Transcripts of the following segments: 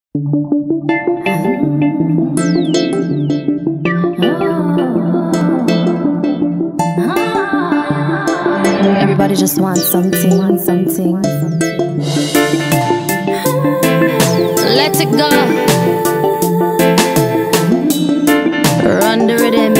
Everybody just wants something, Let it go. Run the rhythm.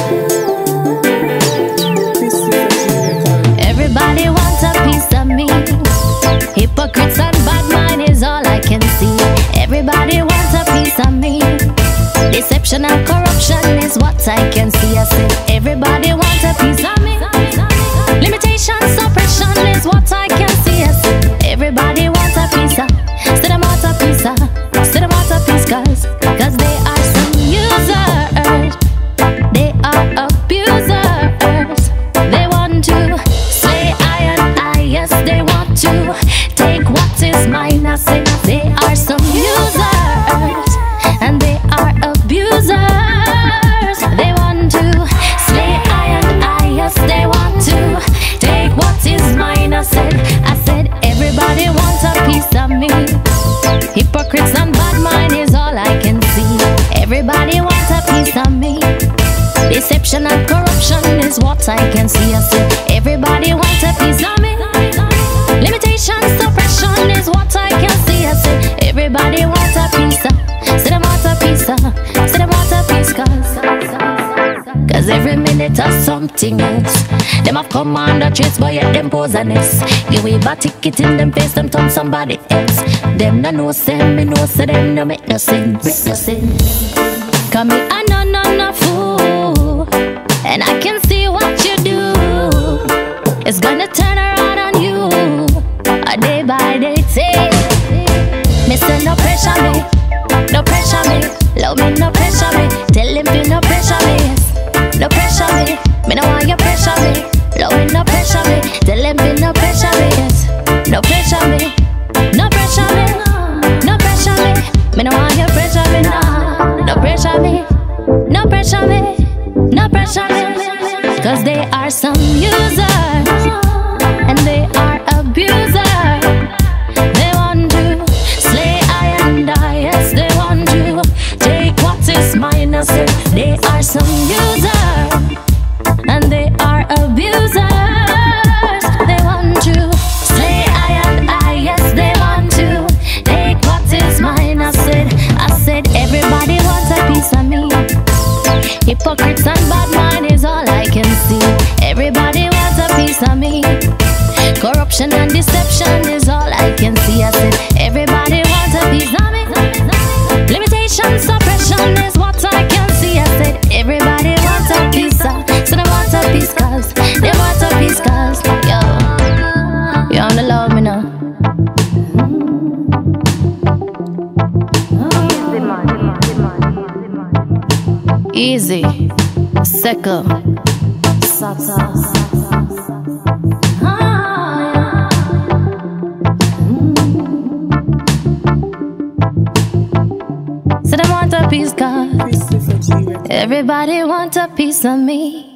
Everybody wants a piece of me. Hypocrites and bad mind is all I can see. Everybody wants a piece of me. Deception and corruption is what I can see. I said everybody wants a piece of me. Limitation, suppression is what I can see. I said everybody wants a piece of. Say them want a piece of. Say them want a piece cause they are some users. They are abusers. They want to slay I and I. Yes, they want to take what is mine. I say they are some users and they are abusers. They want to slay I and I. Yes, they want to take what is mine. I said everybody wants a piece of me. Hypocrites and bad mind is all I can see. Everybody wants a piece of me. Deception and corruption is what I can see. I said everybody wants a piece of me. Limitation, suppression is what I can see. I said everybody wants a piece of. Say them want a piece of. Say them want a piece cause every minute of something else. Them have command or traits, but yet them pose a nest. Give we a ticket in them face, them turn somebody else. Them no know say, me know say them no make no sense. Cause me I no fool, and I can see what you do. It's gonna turn around on you, a day by day. Say, me say no pressure me, no pressure me. Love me, no pressure me. Tell him be no pressure me. No pressure me, me no want you pressure me. Love me, no pressure me. Tell him be no pressure me. No pressure me, no pressure me, no pressure me. Me no want you pressure me. No pressure me, no pressure me, no pressure me. Cause they are some users and they are abusers. They want to slay I and I. Yes, they want to take what is mine. I said they are some users and they are abusers. They want to slay I and I. Yes, they want to take what is mine. I said everybody wants a piece of me. Hypocrites and bad mind is all I can see. Everybody wants a piece of me. Corruption and deception is all I can see. I said everybody wants a piece of me. Limitation, suppression is what I can see. I said everybody wants a piece of. So they want a piece cause they want a piece cause. Yo, you wanna love me now? Easy, Seko, Sata. So they want a piece cause everybody want a piece of me.